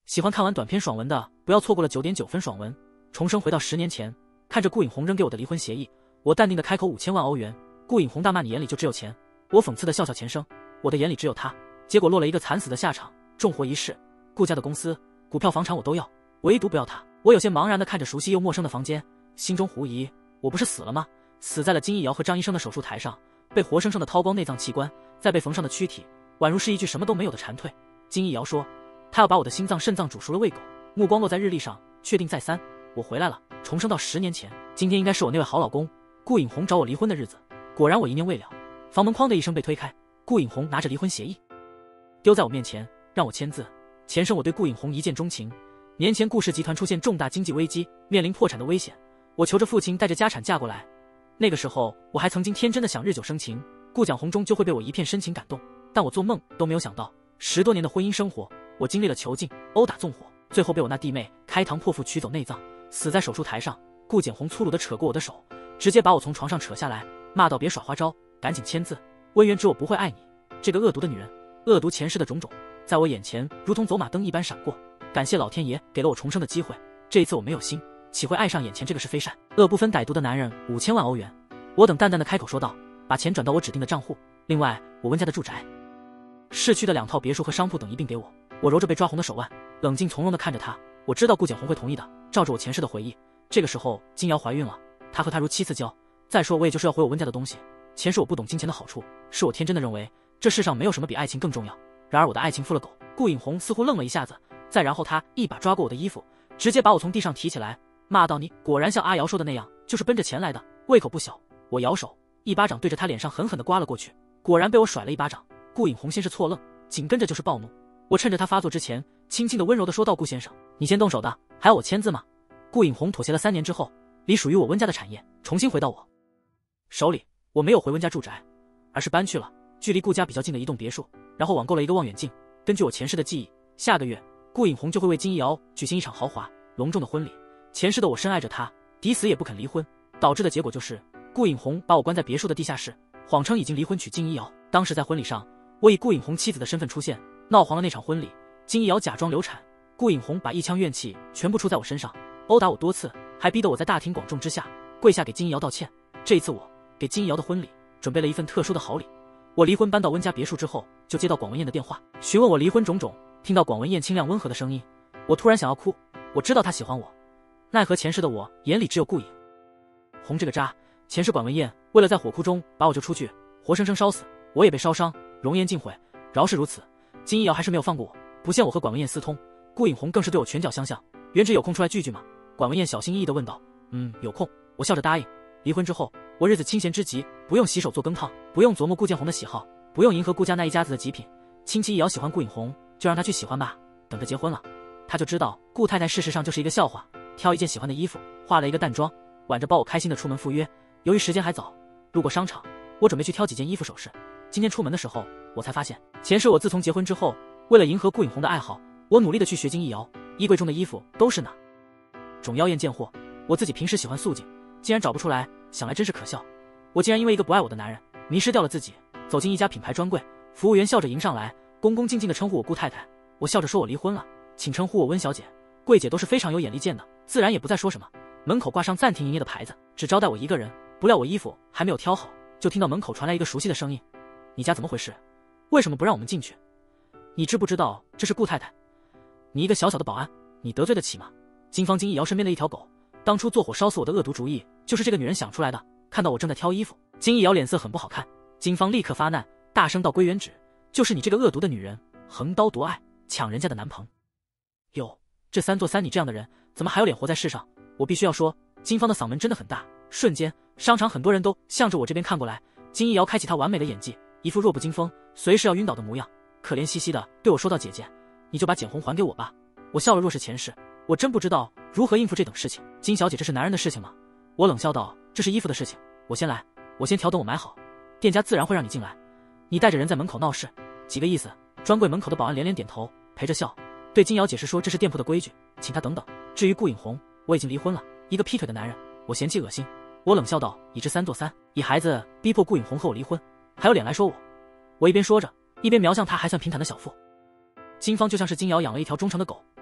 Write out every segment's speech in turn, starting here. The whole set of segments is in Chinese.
喜欢看完短篇爽文的，不要错过了9.9分爽文。重生回到10年前，看着顾影红扔给我的离婚协议，我淡定的开口5000万欧元。顾影红大骂你眼里就只有钱，我讽刺的笑笑前生，我的眼里只有他。结果落了一个惨死的下场，重活一世。顾家的公司、股票、房产我都要，唯独不要他。我有些茫然的看着熟悉又陌生的房间，心中狐疑：我不是死了吗？死在了金逸瑶和张医生的手术台上，被活生生的掏光内脏器官，再被缝上的躯体，宛如是一具什么都没有的蝉蜕。金逸瑶说，他要把我的心脏、肾脏煮熟了喂狗。目光落在日历上，确定再三，我回来了，重生到10年前。今天应该是我那位好老公顾影红找我离婚的日子。果然我一念未了，房门哐的一声被推开，顾影红拿着离婚协议丢在我面前，让我签字。前生我对顾影红一见钟情，年前顾氏集团出现重大经济危机，面临破产的危险，我求着父亲带着家产嫁过来。那个时候我还曾经天真的想日久生情，顾蒋红终究会被我一片深情感动，但我做梦都没有想到，10多年的婚姻生活，我经历了囚禁、殴打、纵火，最后被我那弟妹开膛破腹取走内脏，死在手术台上。顾简红粗鲁地扯过我的手，直接把我从床上扯下来，骂道别耍花招，赶紧签字。温元知我不会爱你，这个恶毒的女人，恶毒前世的种种在我眼前如同走马灯一般闪过。感谢老天爷给了我重生的机会，这一次我没有心，岂会爱上眼前这个是非善恶不分歹毒的男人？5000万欧元，我等淡淡的开口说道，把钱转到我指定的账户，另外我温家的住宅、市区的2套别墅和商铺等一并给我。我揉着被抓红的手腕，冷静从容地看着他。我知道顾简红会同意的，照着我前世的回忆，这个时候金瑶怀孕了，他和她如妻似交。再说我也就是要回我温家的东西，前世我不懂金钱的好处，是我天真的认为这世上没有什么比爱情更重要。然而我的爱情负了狗。顾影红似乎愣了一下子，再然后他一把抓过我的衣服，直接把我从地上提起来，骂道你果然像阿瑶说的那样，就是奔着钱来的，胃口不小。我摇手，一巴掌对着他脸上狠狠地刮了过去，果然被我甩了一巴掌。顾影红先是错愣，紧跟着就是暴怒。我趁着他发作之前，轻轻的温柔地说道，顾先生，你先动手的，还要我签字吗？顾影红妥协了3年之后，离属于我温家的产业重新回到我手里。我没有回温家住宅，而是搬去了距离顾家比较近的一栋别墅，然后网购了一个望远镜。根据我前世的记忆，下个月顾影红就会为金逸瑶举行一场豪华隆重的婚礼。前世的我深爱着她，抵死也不肯离婚，导致的结果就是顾影红把我关在别墅的地下室，谎称已经离婚娶金逸瑶。当时在婚礼上，我以顾影红妻子的身份出现，闹黄了那场婚礼。金逸瑶假装流产，顾影红把一腔怨气全部出在我身上，殴打我多次，还逼得我在大庭广众之下跪下给金逸瑶道歉。这一次我给金逸瑶的婚礼准备了一份特殊的好礼。我离婚搬到温家别墅之后，就接到广文燕的电话，询问我离婚种种。听到广文燕清亮温和的声音，我突然想要哭。我知道她喜欢我，奈何前世的我眼里只有顾影红这个渣。前世管文燕为了在火窟中把我救出去，活生生烧死，我也被烧伤，容颜尽毁。饶是如此，金逸瑶还是没有放过我，不限我和管文燕私通。顾影红更是对我拳脚相向。元知有空出来聚聚吗？管文燕小心翼翼地问道。有空。我笑着答应。离婚之后，我日子清闲之极，不用洗手做羹汤，不用琢磨顾建红的喜好，不用迎合顾家那一家子的极品。亲戚也要喜欢顾影红，就让他去喜欢吧。等着结婚了，他就知道顾太太事实上就是一个笑话。挑一件喜欢的衣服，化了一个淡妆，挽着抱我开心的出门赴约。由于时间还早，路过商场，我准备去挑几件衣服首饰。今天出门的时候，我才发现，前世我自从结婚之后，为了迎合顾影红的爱好，我努力的去学金逸瑶，衣柜中的衣服都是那种妖艳贱货。我自己平时喜欢素净，竟然找不出来，想来真是可笑。我竟然因为一个不爱我的男人，迷失掉了自己。走进一家品牌专柜，服务员笑着迎上来，恭恭敬敬地称呼我顾太太。我笑着说我离婚了，请称呼我温小姐。柜姐都是非常有眼力见的，自然也不再说什么。门口挂上暂停营业的牌子，只招待我一个人。不料我衣服还没有挑好，就听到门口传来一个熟悉的声音：你家怎么回事？为什么不让我们进去？你知不知道这是顾太太？你一个小小的保安，你得罪得起吗？金方金逸瑶身边的一条狗，当初做火烧死我的恶毒主意就是这个女人想出来的。看到我正在挑衣服，金逸瑶脸色很不好看。金方立刻发难，大声道：归原旨，就是你这个恶毒的女人，横刀夺爱，抢人家的男朋友。这3座3你这样的人怎么还有脸活在世上？我必须要说，金方的嗓门真的很大。瞬间商场很多人都向着我这边看过来。金逸瑶开启她完美的演技，一副弱不禁风，随时要晕倒的模样，可怜兮兮的对我说道：姐姐，你就把简红还给我吧。我笑了，若是前世，我真不知道如何应付这等事情。金小姐，这是男人的事情吗？我冷笑道：这是衣服的事情，我先来，我先调等我买好，店家自然会让你进来。你带着人在门口闹事，几个意思？专柜门口的保安连连点头，陪着笑，对金瑶解释说这是店铺的规矩，请她等等。至于顾影红，我已经离婚了，一个劈腿的男人，我嫌弃恶心。我冷笑道：已知3座3，以孩子逼迫顾影红和我离婚，还有脸来说我？我一边说着，一边瞄向他还算平坦的小腹。金方就像是金瑶养了一条忠诚的狗，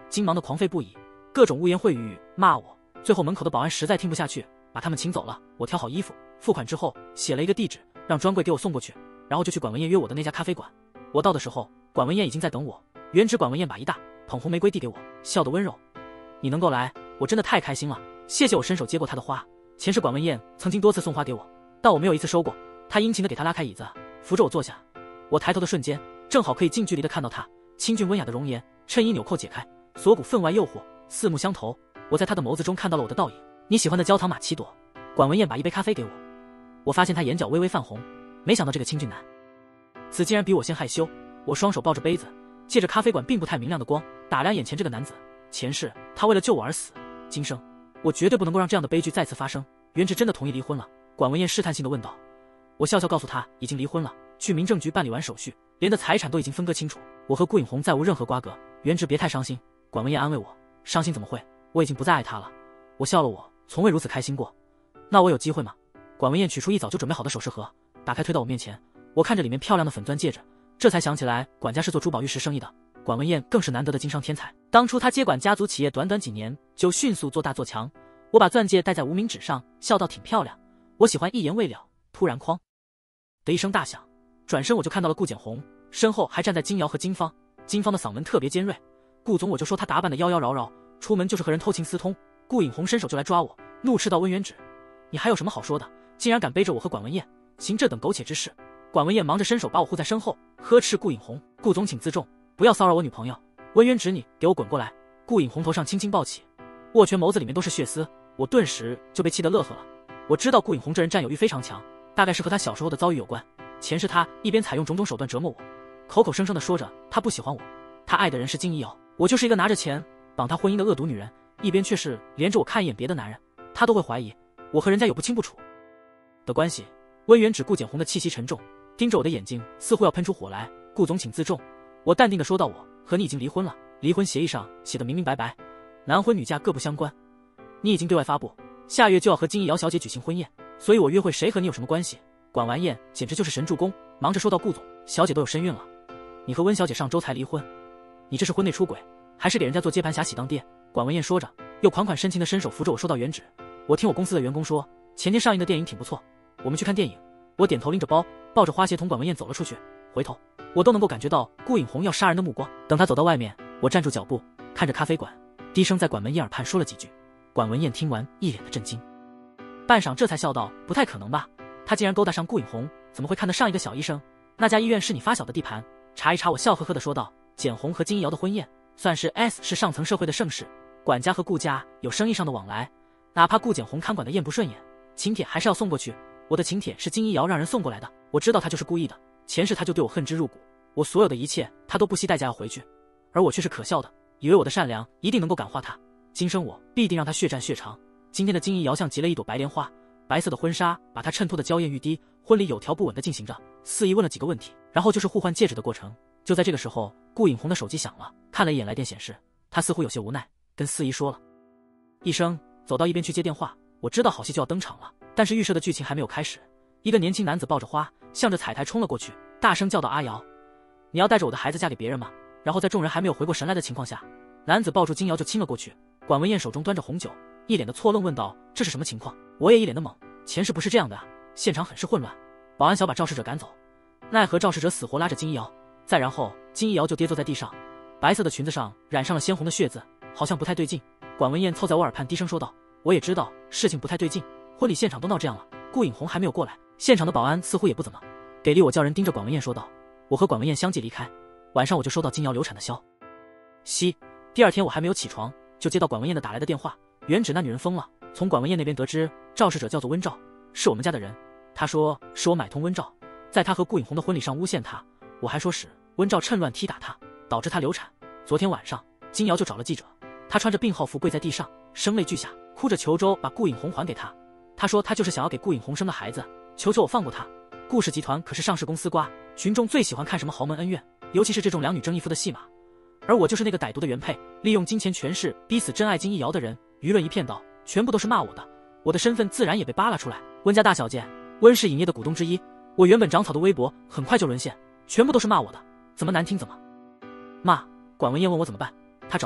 惊忙的狂吠不已，各种污言秽语骂我。最后门口的保安实在听不下去，把他们请走了。我挑好衣服，付款之后写了一个地址，让专柜给我送过去，然后就去管文燕约我的那家咖啡馆。我到的时候，管文燕已经在等我。原指管文燕把一大捧红玫瑰递给我，笑得温柔。你能够来，我真的太开心了，谢谢。我伸手接过她的花，前世管文燕曾经多次送花给我，但我没有一次收过。她殷勤地给她拉开椅子，扶着我坐下。我抬头的瞬间，正好可以近距离地看到她清俊温雅的容颜，衬衣纽扣解开，锁骨分外诱惑，四目相投。我在她的眸子中看到了我的倒影。你喜欢的焦糖玛奇朵。管文燕把一杯咖啡给我，我发现她眼角微微泛红，没想到这个清俊男子竟然比我先害羞。我双手抱着杯子，借着咖啡馆并不太明亮的光，打量眼前这个男子。前世他为了救我而死，今生我绝对不能够让这样的悲剧再次发生。原直真的同意离婚了？管文燕试探性的问道。我笑笑告诉他已经离婚了，去民政局办理完手续，连的财产都已经分割清楚，我和顾影红再无任何瓜葛。原直别太伤心。管文燕安慰我，伤心怎么会，我已经不再爱他了。我笑了，我从未如此开心过。那我有机会吗？管文燕取出一早就准备好的首饰盒，打开推到我面前。我看着里面漂亮的粉钻戒指，这才想起来管家是做珠宝玉石生意的。管文燕更是难得的经商天才，当初他接管家族企业，短短几年就迅速做大做强。我把钻戒戴在无名指上，笑道挺漂亮，我喜欢。一言未了，突然哐的一声大响，转身我就看到了顾简红，身后还站在金瑶和金芳。金芳的嗓门特别尖锐，顾总我就说他打扮的妖妖娆娆，出门就是和人偷情私通。顾影红伸手就来抓我，怒斥道温元直，你还有什么好说的，竟然敢背着我和管文燕行这等苟且之事。管文燕忙着伸手把我护在身后，呵斥顾影红，顾总请自重，不要骚扰我女朋友。温元直你给我滚过来。顾影红头上轻轻抱起，握拳眸子里面都是血丝，我顿时就被气得乐呵了。我知道顾影红这人占有欲非常强，大概是和他小时候的遭遇有关。前世他一边采用种种手段折磨我，口口声声地说着他不喜欢我，他爱的人是金怡瑶，我就是一个拿着钱绑他婚姻的恶毒女人，一边却是连着我看一眼别的男人，他都会怀疑我和人家有不清不楚的关系。温元直顾简红的气息沉重，盯着我的眼睛似乎要喷出火来。顾总请自重。我淡定地说道，我和你已经离婚了，离婚协议上写的明明白白，男婚女嫁各不相关。你已经对外发布，下月就要和金怡瑶小姐举行婚宴，所以我约会谁和你有什么关系？管完宴简直就是神助攻，忙着说道，顾总，小姐都有身孕了，你和温小姐上周才离婚，你这是婚内出轨，还是给人家做接盘侠喜当爹？管文燕说着，又款款深情的伸手扶着我说道，原旨，我听我公司的员工说，前天上映的电影挺不错，我们去看电影。我点头，拎着包，抱着花鞋同管文燕走了出去。回头我都能够感觉到顾影红要杀人的目光。等他走到外面，我站住脚步，看着咖啡馆，低声在管文燕耳畔说了几句。管文燕听完一脸的震惊，半晌这才笑道，不太可能吧，他竟然勾搭上顾影红，怎么会看得上一个小医生？那家医院是你发小的地盘，查一查。我笑呵呵地说道，简红和金怡瑶的婚宴算是 S 是上层社会的盛事，管家和顾家有生意上的往来，哪怕顾简红看管的宴不顺眼，请帖还是要送过去。我的请帖是金怡瑶让人送过来的，我知道他就是故意的，前世他就对我恨之入骨，我所有的一切他都不惜代价要回去，而我却是可笑的，以为我的善良一定能够感化他，今生我必定让他血债血偿。今天的金怡瑶像结了一朵白莲花，白色的婚纱把她衬托的娇艳欲滴，婚礼有条不紊地进行着，司仪问了几个问题，然后就是互换戒指的过程。就在这个时候，顾影红的手机响了，看了一眼来电显示，她似乎有些无奈，跟司仪说了一声，走到一边去接电话。我知道好戏就要登场了，但是预设的剧情还没有开始。一个年轻男子抱着花，向着彩台冲了过去，大声叫道，阿瑶，你要带着我的孩子嫁给别人吗？然后在众人还没有回过神来的情况下，男子抱住金瑶就亲了过去。管文燕手中端着红酒，一脸的错愣问道，这是什么情况？我也一脸的懵，前世不是这样的啊。现场很是混乱，保安小把肇事者赶走，奈何肇事者死活拉着金瑶，再然后金瑶就跌坐在地上，白色的裙子上染上了鲜红的血渍，好像不太对劲。管文燕凑在我耳畔低声说道，我也知道事情不太对劲，婚礼现场都闹这样了，顾影红还没有过来，现场的保安似乎也不怎么给力。我叫人盯着管文燕说道。我和管文燕相继离开，晚上我就收到金瑶流产的消息。第二天我还没有起床，就接到管文燕的打来的电话，原指那女人疯了。从管文燕那边得知，肇事者叫做温兆，是我们家的人。他说是我买通温兆，在他和顾影红的婚礼上诬陷他，我还说是温兆趁乱踢打他，导致他流产。昨天晚上金瑶就找了记者，他穿着病号服跪在地上，声泪俱下，哭着求周把顾影红还给他。他说他就是想要给顾影红生个孩子，求求我放过他。顾氏集团可是上市公司瓜，群众最喜欢看什么豪门恩怨，尤其是这种两女争一夫的戏码。而我就是那个歹毒的原配，利用金钱权势逼死真爱金怡瑶的人。舆论一片倒，全部都是骂我的，我的身份自然也被扒拉出来。温家大小姐，温氏影业的股东之一，我原本长草的微博很快就沦陷，全部都是骂我的，怎么难听怎么骂。管文燕问我怎么办，她找了工，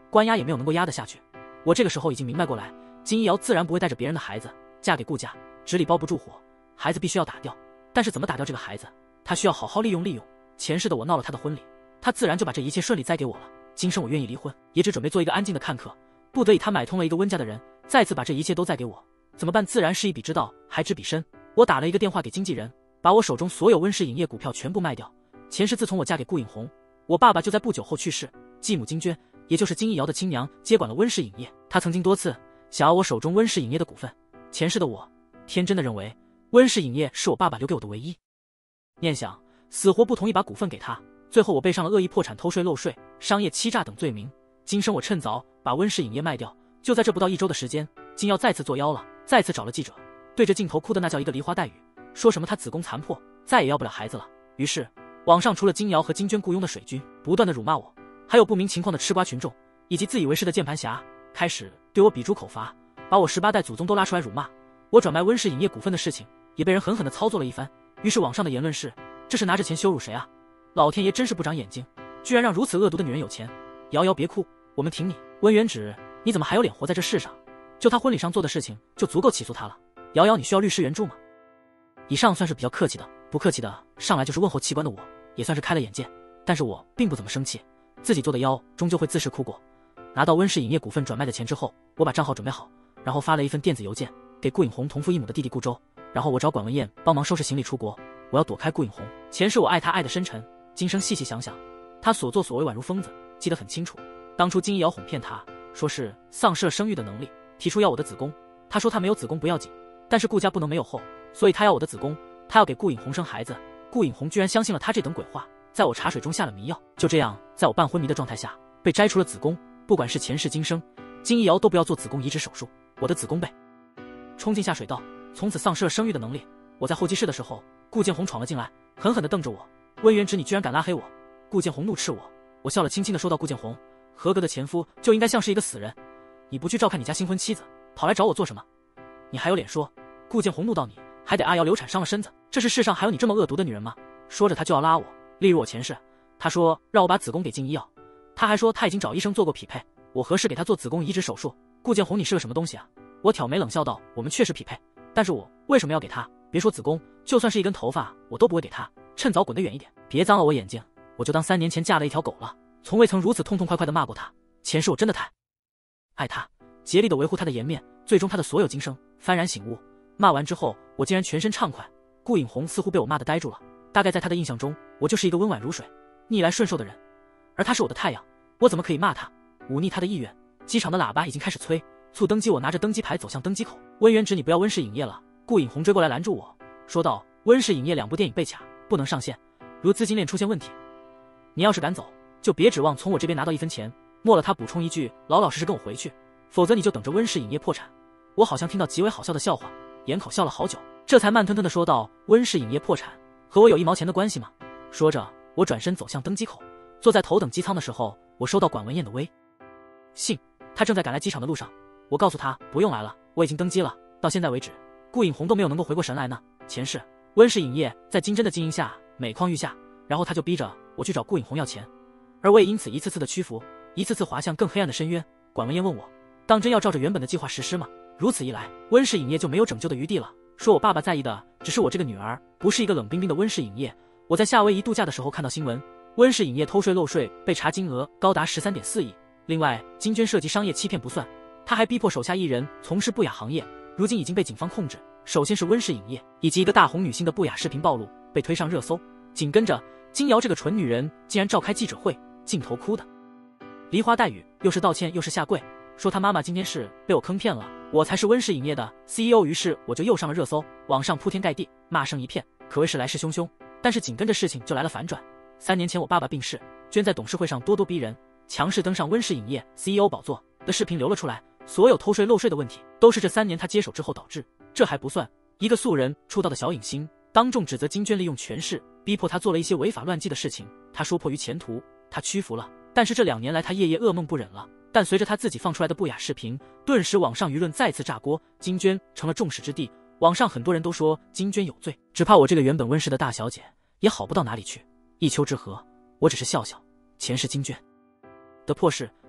关押也没有能够压得下去。我这个时候已经明白过来，金一瑶自然不会带着别人的孩子嫁给顾家，纸里包不住火，孩子必须要打掉。但是怎么打掉这个孩子，他需要好好利用利用。前世的我闹了他的婚礼，他自然就把这一切顺利栽给我了。今生我愿意离婚，也只准备做一个安静的看客。不得已他买通了一个温家的人，再次把这一切都栽给我，怎么办？自然是一笔知道还知彼身。我打了一个电话给经纪人，把我手中所有温氏影业股票全部卖掉。前世自从我嫁给顾颖红，我爸爸就在不久后去世，继母金娟，也就是金一瑶的亲娘，接管了温氏影业。她曾经多次想要我手中温氏影业的股份，前世的我天真的认为温氏影业是我爸爸留给我的唯一，念想死活不同意把股份给他。最后我背上了恶意破产、偷税漏税、商业欺诈等罪名。今生我趁早把温氏影业卖掉，就在这不到1周的时间，金瑶再次作妖了，再次找了记者，对着镜头哭的那叫一个梨花带雨，说什么她子宫残破，再也要不了孩子了。于是网上除了金瑶和金娟雇佣的水军不断的辱骂我，还有不明情况的吃瓜群众，以及自以为是的键盘侠，开始对我比诸口罚，把我18代祖宗都拉出来辱骂。我转卖温氏影业股份的事情也被人狠狠地操作了一番。于是网上的言论是，这是拿着钱羞辱谁啊？老天爷真是不长眼睛，居然让如此恶毒的女人有钱。瑶瑶别哭，我们挺你。温元直，你怎么还有脸活在这世上？就他婚礼上做的事情就足够起诉他了。瑶瑶，你需要律师援助吗？以上算是比较客气的，不客气的上来就是问候器官的我，也算是开了眼界。但是我并不怎么生气，自己做的妖终究会自食苦果。拿到温氏影业股份转卖的钱之后，我把账号准备好，然后发了一份电子邮件给顾颖红同父异母的弟弟顾周，然后我找管文燕帮忙收拾行李出国。我要躲开顾颖红。前世我爱她爱得深沉，今生细细想想，她所作所为宛如疯子，记得很清楚。当初金一瑶哄骗她，说是丧失了生育的能力，提出要我的子宫。她说她没有子宫不要紧，但是顾家不能没有后，所以她要我的子宫，她要给顾颖红生孩子。顾颖红居然相信了她这等鬼话，在我茶水中下了迷药。就这样，在我半昏迷的状态下被摘除了子宫。不管是前世今生，金一瑶都不要做子宫移植手术，我的子宫被冲进下水道，从此丧失了生育的能力。我在候机室的时候，顾建红闯了进来，狠狠地瞪着我，温元直，你居然敢拉黑我！顾建红怒斥我，我笑了，轻轻地说道，顾建红，合格的前夫就应该像是一个死人，你不去照看你家新婚妻子，跑来找我做什么？你还有脸说？顾建红怒道，你还得阿瑶流产伤了身子，这是世上还有你这么恶毒的女人吗？说着他就要拉我，例如我前世，他说让我把子宫给金一瑶，他还说他已经找医生做过匹配，我何时给他做子宫移植手术？顾建红，你是个什么东西啊？我挑眉冷笑道，我们确实匹配，但是我为什么要给他？别说子宫，就算是一根头发我都不会给他，趁早滚得远一点，别脏了我眼睛，我就当3年前嫁了一条狗了，从未曾如此痛痛快快地骂过他。前世我真的太爱他，竭力地维护他的颜面，最终他的所有今生幡然醒悟。骂完之后我竟然全身畅快。顾颖红似乎被我骂得呆住了，大概在他的印象中，我就是一个温婉如水、逆来顺受的人，而他是我的太阳，我怎么可以骂他，忤逆他的意愿？机场的喇叭已经开始催促登机，我拿着登机牌走向登机口。温元直，你不要温氏影业了。顾颖红追过来拦住我，说道，温氏影业2部电影被卡，不能上线，如资金链出现问题，你要是敢走，就别指望从我这边拿到1分钱。末了他补充一句，老老实实跟我回去，否则你就等着温氏影业破产。我好像听到极为好笑的笑话，掩口笑了好久，这才慢吞吞地说道，温氏影业破产和我有1毛钱的关系吗？说着我转身走向登机口。坐在头等机舱的时候，我收到管文燕的微信，她正在赶来机场的路上。我告诉她不用来了，我已经登机了。到现在为止，顾颖红都没有能够回过神来呢。前世温氏影业在金针的经营下每况愈下，然后他就逼着我去找顾颖红要钱，而我也因此一次次的屈服，一次次滑向更黑暗的深渊。管文燕问我，当真要照着原本的计划实施吗？如此一来，温氏影业就没有拯救的余地了。说我爸爸在意的只是我这个女儿，不是一个冷冰冰的温氏影业。我在夏威夷度假的时候看到新闻，温氏影业偷税漏税被查金额高达13.4亿。另外，金娟涉及商业欺骗不算，他还逼迫手下艺人从事不雅行业，如今已经被警方控制。首先是温氏影业以及一个大红女星的不雅视频暴露，被推上热搜。紧跟着金瑶这个蠢女人竟然召开记者会，镜头哭的梨花带雨，又是道歉又是下跪，说她妈妈今天是被我坑骗了，我才是温氏影业的 CEO。 于是我就又上了热搜，网上铺天盖地，骂声一片，可谓是来势汹汹。但是紧跟着事情就来了反转。3年前我爸爸病逝，娟在董事会上咄咄逼人，强势登上温氏影业 CEO 宝座的视频流了出来，所有偷税漏税的问题都是这3年他接手之后导致。这还不算，一个素人出道的小影星当众指责金娟利用权势逼迫他做了一些违法乱纪的事情，他说迫于前途，他屈服了。但是这2年来他夜夜噩梦不忍了。但随着他自己放出来的不雅视频，顿时网上舆论再次炸锅，金娟成了众矢之的。网上很多人都说金娟有罪，只怕我这个原本温氏的大小姐也好不到哪里去。一丘之貉，我只是笑笑。前世金娟的破事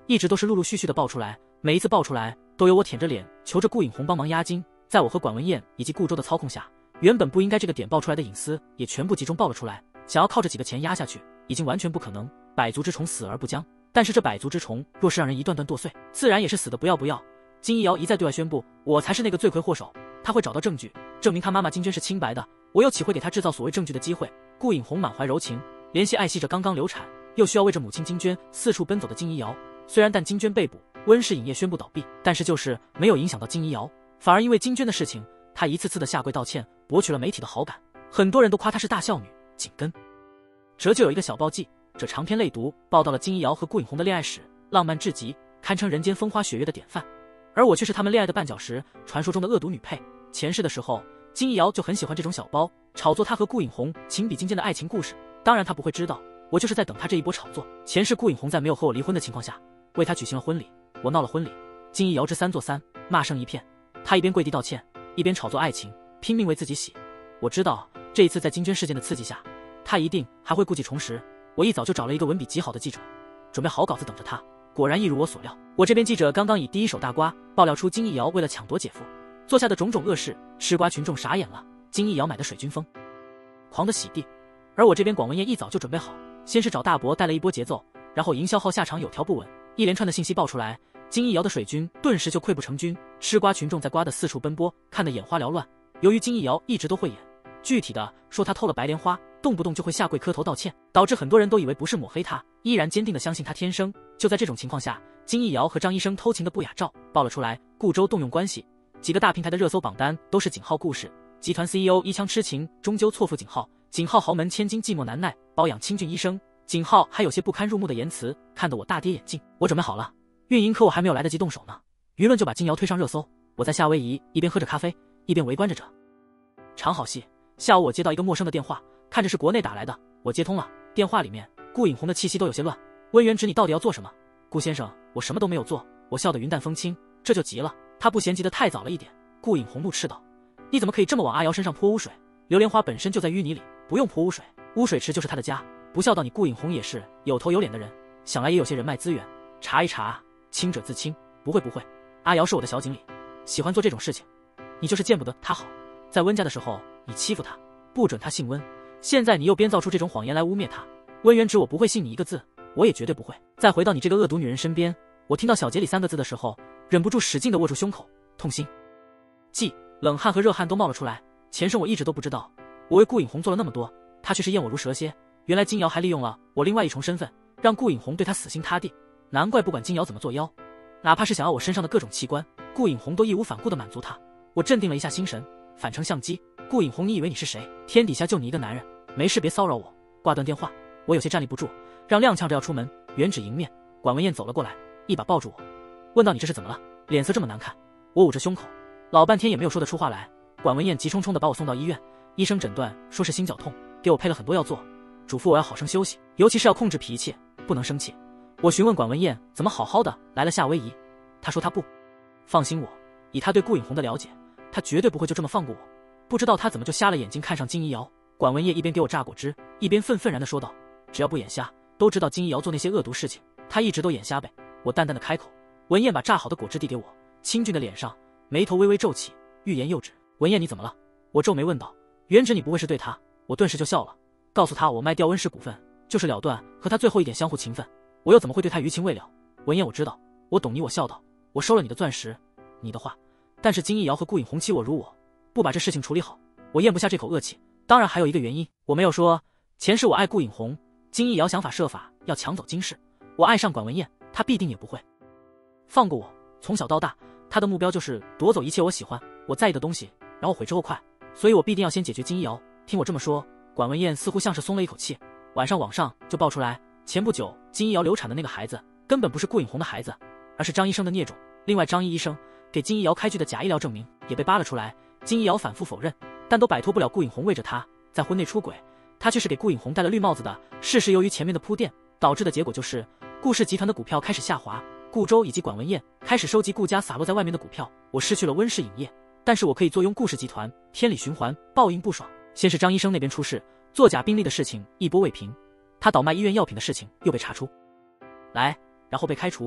一直都是陆陆续续的爆出来，每一次爆出来都有我舔着脸求着顾影红帮忙压惊。在我和管文燕以及顾周的操控下，原本不应该这个点爆出来的隐私也全部集中爆了出来。想要靠着几个钱压下去，已经完全不可能。百足之虫死而不僵，但是这百足之虫若是让人一段段剁碎，自然也是死的不要不要。金一瑶一再对外宣布，我才是那个罪魁祸首，他会找到证据，证明他妈妈金娟是清白的，我又岂会给他制造所谓证据的机会？顾影红满怀柔情，怜惜爱惜着刚刚流产又需要为着母亲金娟四处奔走的金一瑶。虽然但金娟被捕，温氏影业宣布倒闭，但是就是没有影响到金一瑶，反而因为金娟的事情，他一次次的下跪道歉，博取了媒体的好感，很多人都夸她是大孝女。紧跟着就有一个小报记者长篇累牍报道了金一瑶和顾影红的恋爱史，浪漫至极，堪称人间风花雪月的典范。而我却是他们恋爱的绊脚石，传说中的恶毒女配。前世的时候，金一瑶就很喜欢这种小包，炒作他和顾影红情比金坚的爱情故事。当然他不会知道，我就是在等他这一波炒作。前世顾影红在没有和我离婚的情况下，为他举行了婚礼，我闹了婚礼，金一瑶之3座3，骂声一片。他一边跪地道歉，一边炒作爱情，拼命为自己洗。我知道这一次在金娟事件的刺激下，他一定还会故技重施。我一早就找了一个文笔极好的记者，准备好稿子等着他。果然一如我所料，我这边记者刚刚以第一手大瓜爆料出金一瑶为了抢夺姐夫做下的种种恶事，吃瓜群众傻眼了。金一瑶买的水军疯狂的洗地，而我这边广文燕一早就准备好，先是找大伯带了一波节奏，然后营销号下场有条不紊，一连串的信息爆出来，金一瑶的水军顿时就溃不成军，吃瓜群众在瓜的四处奔波，看得眼花缭乱。由于金一瑶一直都会演，具体的说他偷了白莲花，动不动就会下跪磕头道歉，导致很多人都以为不是抹黑他，依然坚定的相信他天生。就在这种情况下，金一瑶和张医生偷情的不雅照爆了出来，顾周动用关系，几个大平台的热搜榜单都是景浩故事，集团 CEO 一腔痴情终究错付景浩，景浩豪门千金寂寞难耐，包养清俊医生，景浩还有些不堪入目的言辞，看得我大跌眼镜。我准备好了，运营可我还没有来得及动手呢，舆论就把金瑶推上热搜。我在夏威夷一边喝着咖啡，一边围观着这场好戏。下午我接到一个陌生的电话，看着是国内打来的，我接通了。电话里面顾影红的气息都有些乱。温元直，你到底要做什么？顾先生，我什么都没有做。我笑得云淡风轻，这就急了。他不嫌急得太早了一点。顾影红怒斥道：你怎么可以这么往阿瑶身上泼污水？榴莲花本身就在淤泥里，不用泼污水，污水池就是他的家。不孝道你顾影红也是有头有脸的人，想来也有些人脉资源，查一查，清者自清。不会，阿瑶是我的小经理，喜欢做这种事情，你就是见不得他好。在温家的时候你欺负他，不准他姓温，现在你又编造出这种谎言来污蔑他。温元直，我不会信你一个字，我也绝对不会再回到你这个恶毒女人身边。我听到小杰里3个字的时候，忍不住使劲地握住胸口，痛心悸，冷汗和热汗都冒了出来。前生我一直都不知道，我为顾影红做了那么多，他却是厌我如蛇蝎。原来金瑶还利用了我另外一重身份，让顾影红对他死心塌地。难怪不管金瑶怎么作妖，哪怕是想要我身上的各种器官，顾影红都义无反顾地满足他。我镇定了一下心神，反成相机。顾影红，你以为你是谁？天底下就你一个男人，没事别骚扰我。挂断电话，我有些站立不住，让踉跄着要出门。原址迎面，管文燕走了过来，一把抱住我，问道：你这是怎么了？脸色这么难看。我捂着胸口，老半天也没有说得出话来。管文燕急冲冲地把我送到医院，医生诊断说是心绞痛，给我配了很多药做，嘱咐我要好生休息，尤其是要控制脾气，不能生气。我询问管文燕怎么好好的来了夏威夷，她说她不放心我，以她对顾影红的了解，她绝对不会就这么放过我。不知道她怎么就瞎了眼睛看上金一瑶。管文燕一边给我榨果汁，一边愤愤然地说道：只要不眼瞎，都知道金一瑶做那些恶毒事情，她一直都眼瞎呗。我淡淡的开口。文燕把榨好的果汁递给我，清俊的脸上眉头微微皱起，欲言又止。文燕，你怎么了？我皱眉问道。原直，你不会是对他？我顿时就笑了，告诉他我卖掉温氏股份就是了断和他最后一点相互情分，我又怎么会对他余情未了？文燕，我知道，我懂你。我笑道，我收了你的钻石，你的话，但是金一瑶和顾影红欺我辱我，不把这事情处理好，我咽不下这口恶气。当然还有一个原因，我没有说，前世我爱顾影红，金一瑶想法设法要抢走金氏，我爱上管文燕，他必定也不会放过我。从小到大，他的目标就是夺走一切我喜欢我在意的东西，然后悔之后快，所以我必定要先解决金一瑶。听我这么说，管文燕似乎像是松了一口气。晚上网上就爆出来，前不久金一瑶流产的那个孩子根本不是顾影红的孩子，而是张医生的孽种。另外张医生给金一瑶开具的假医疗证明也被扒了出来，金一瑶反复否认，但都摆脱不了顾影红为着他在婚内出轨，他却是给顾影红戴了绿帽子的。事实由于前面的铺垫导致的结果就是顾氏集团的股票开始下滑，顾周以及管文燕开始收集顾家洒落在外面的股票，我失去了温氏影业，但是我可以坐拥顾氏集团，天理循环，报应不爽。先是张医生那边出事，作假病历的事情一波未平，他倒卖医院药品的事情又被查出来，然后被开除。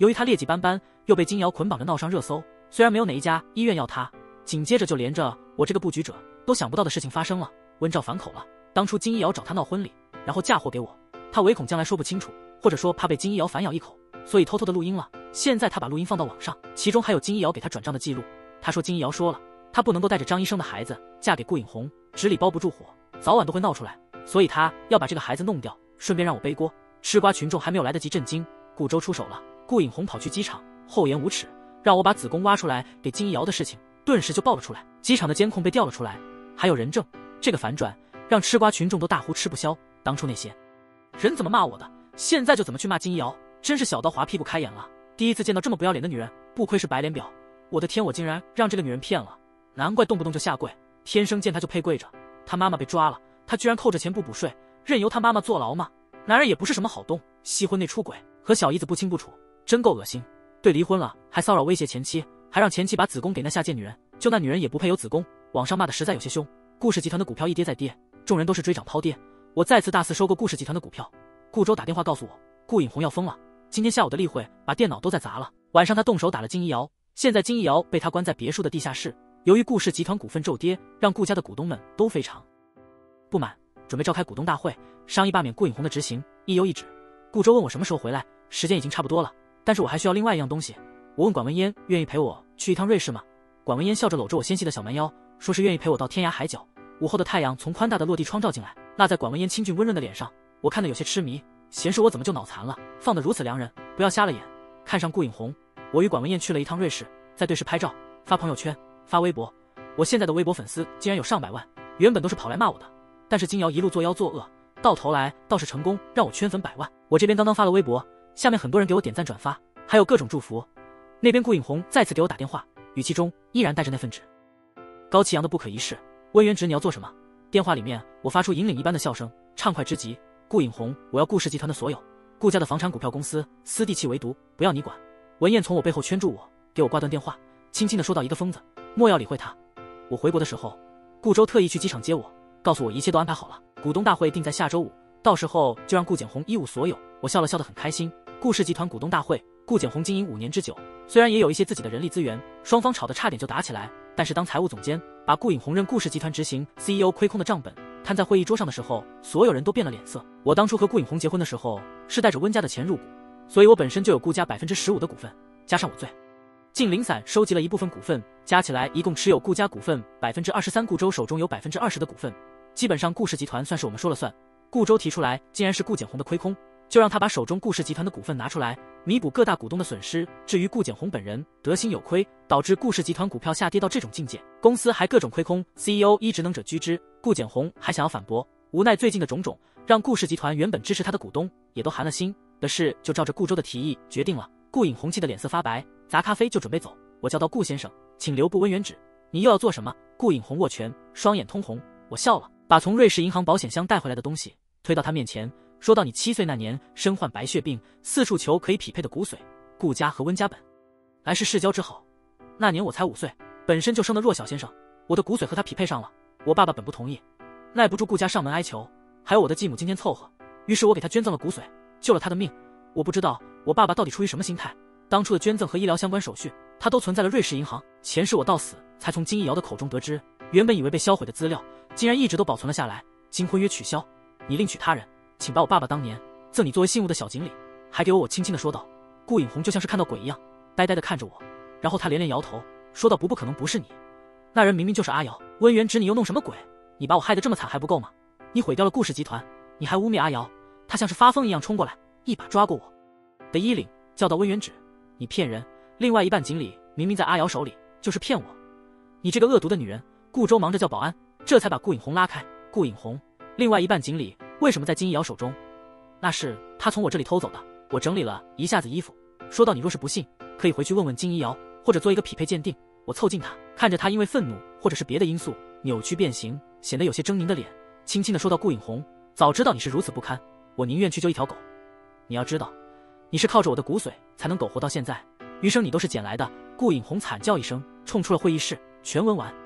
由于他劣迹斑斑，又被金瑶捆绑着闹上热搜，虽然没有哪一家医院要他，紧接着就连着我这个布局者都想不到的事情发生了。温兆反口了，当初金一瑶找他闹婚礼，然后嫁祸给我，他唯恐将来说不清楚，或者说怕被金一瑶反咬一口，所以偷偷的录音了。现在他把录音放到网上，其中还有金一瑶给他转账的记录。他说金一瑶说了，他不能够带着张医生的孩子嫁给顾影红，纸里包不住火，早晚都会闹出来，所以他要把这个孩子弄掉，顺便让我背锅。吃瓜群众还没有来得及震惊，顾州出手了。顾影红跑去机场，厚颜无耻，让我把子宫挖出来给金一瑶的事情，顿时就爆了出来。机场的监控被调了出来，还有人证。这个反转让吃瓜群众都大呼吃不消。当初那些人怎么骂我的，现在就怎么去骂金一瑶，真是小刀划屁股开眼了。第一次见到这么不要脸的女人，不愧是白脸婊。我的天，我竟然让这个女人骗了，难怪动不动就下跪，天生见她就配跪着。她妈妈被抓了，她居然扣着钱不补税，任由她妈妈坐牢吗？男人也不是什么好东，西婚内出轨，和小姨子不清不楚，真够恶心。对，离婚了还骚扰威胁前妻，还让前妻把子宫给那下贱女人，就那女人也不配有子宫。网上骂的实在有些凶。顾氏集团的股票一跌再跌，众人都是追涨抛跌，我再次大肆收购顾氏集团的股票。顾州打电话告诉我，顾影红要疯了，今天下午的例会把电脑都在砸了。晚上他动手打了金一瑶，现在金一瑶被他关在别墅的地下室。由于顾氏集团股份骤跌，让顾家的股东们都非常不满，准备召开股东大会，商议罢免顾影红的执行。一邮一纸，顾州问我什么时候回来，时间已经差不多了，但是我还需要另外一样东西。我问管文嫣愿意陪我去一趟瑞士吗？管文嫣笑着搂着我纤细的小蛮腰，说是愿意陪我到天涯海角。午后的太阳从宽大的落地窗照进来，落在管文嫣清俊温润的脸上，我看得有些痴迷，闲时我怎么就脑残了，放得如此良人，不要瞎了眼。看上顾影红，我与管文嫣去了一趟瑞士，在对视拍照，发朋友圈，发微博。我现在的微博粉丝竟然有上百万，原本都是跑来骂我的，但是金瑶一路作妖作恶，到头来倒是成功让我圈粉百万。我这边刚刚发了微博，下面很多人给我点赞转发，还有各种祝福。那边顾影红再次给我打电话，语气中依然带着那份纸高气扬的不可一世。温元直，你要做什么？电话里面我发出引领一般的笑声，畅快之极。顾影红，我要顾氏集团的所有，顾家的房产股票公司私地契唯独不要你管。文燕从我背后圈住我，给我挂断电话，轻轻地说到一个疯子，莫要理会他。我回国的时候，顾州特意去机场接我，告诉我一切都安排好了，股东大会定在下周5，到时候就让顾简红一无所有。我笑了笑得很开心。顾氏集团股东大会，顾简红经营5年之久，虽然也有一些自己的人力资源，双方吵得差点就打起来，但是当财务总监把顾影红任顾氏集团执行 CEO 亏空的账本摊在会议桌上的时候，所有人都变了脸色。我当初和顾影红结婚的时候是带着温家的钱入股，所以我本身就有顾家15%的股份，加上我最近零散收集了一部分股份，加起来一共持有顾家股份23%，顾州手中有20%的股份，基本上顾氏集团算是我们说了算。顾州提出来既然是顾简红的亏空，就让他把手中顾氏集团的股份拿出来弥补各大股东的损失。至于顾简红本人得心有亏，导致顾氏集团股票下跌到这种境界，公司还各种亏空， CEO 依职能者居之。顾简红还想要反驳，无奈最近的种种让顾氏集团原本支持他的股东也都寒了心。的事就照着顾州的提议决定了。顾影红气的脸色发白，砸咖啡就准备走。我叫到顾先生，请留步温元直，你又要做什么？顾影红握拳，双眼通红。我笑了，把从瑞士银行保险箱带回来的东西推到他面前，说到你7岁那年身患白血病，四处求可以匹配的骨髓，顾家和温家本来是世交之好。那年我才5岁，本身就生得弱小先生，我的骨髓和他匹配上了。我爸爸本不同意，耐不住顾家上门哀求，还有我的继母今天凑合，于是我给他捐赠了骨髓，救了他的命。我不知道我爸爸到底出于什么心态，当初的捐赠和医疗相关手续他都存在了瑞士银行，钱是我到死才从金一瑶的口中得知，原本以为被销毁的资料竟然一直都保存了下来。经婚约取消，你另娶他人，请把我爸爸当年赠你作为信物的小锦鲤。还给我轻轻地说道。顾影红就像是看到鬼一样呆呆地看着我，然后他连连摇头说道，不可能不是你，那人明明就是阿瑶。温元直，你又弄什么鬼？你把我害得这么惨还不够吗？你毁掉了顾氏集团，你还污蔑阿瑶。他像是发疯一样冲过来，一把抓过我的衣领，叫到温元直，你骗人，另外一半锦鲤明明在阿瑶手里，就是骗我，你这个恶毒的女人。顾州忙着叫保安，这才把顾影红拉开。顾影红，另外一半锦鲤为什么在金一瑶手中？那是他从我这里偷走的。我整理了一下子衣服，说到你若是不信，可以回去问问金一瑶，或者做一个匹配鉴定。我凑近他，看着他因为愤怒或者是别的因素扭曲变形，显得有些狰狞的脸，轻轻地说到，顾影红，早知道你是如此不堪，我宁愿去救一条狗。你要知道，你是靠着我的骨髓才能苟活到现在，余生你都是捡来的。顾影红惨叫一声，冲出了会议室。全文完。